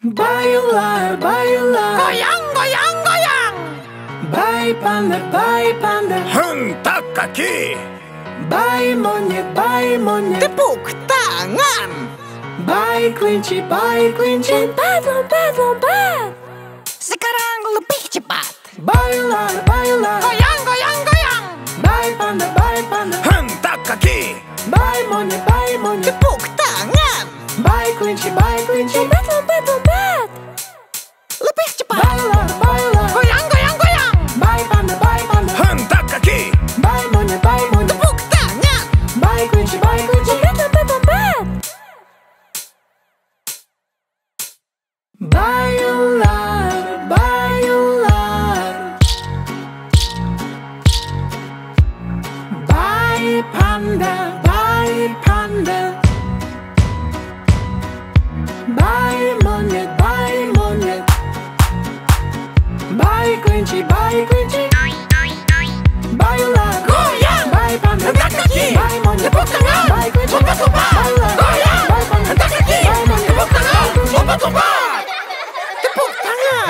Bayi ular, bayi ular. Goyang, goyang, goyang. Bayi panda, bayi panda. Hentak kaki. Bayi monyet, bayi monyet. Tepuk tangan. Bayi kelinci, bayi kelinci. Lompat, lompat, lompat. Sekarang lebih cepat. Bayi ular, bayi ular. Goyang, goyang, goyang. Bayi panda, bayi panda. Hentak kaki. Bayi monyet, bayi monyet. Tepuk tangan. Bayi kelinci, bayi kelinci. Lompat, lompat, lompat. Lebih cepat. Bayi ular, bayi ular. Goyang, goyang, goyang. Bayi panda, bayi panda. Hentak kaki. Bayi monyet, bayi monyet. Tepuk tangan. Bayi kelinci, bayi kelinci. Lompat, lompat, lompat. Bayi ular, bayi ular. Bayi panda, bayi panda. Bayi monyet, bayi monyet. Bayi kelinci, bayi kelinci. Bayi ular, Goyang. bayi panda. Hentak kaki. Bayi monyet, Tepuk tangan. bayi kelinci. Lompat, lompat. Bayi ular, Goyang. bayi panda. Hentak kaki. Bayi monyet, Tepuk tangan. bayi kelinci. Lompat, lompat. Tepuk tangan.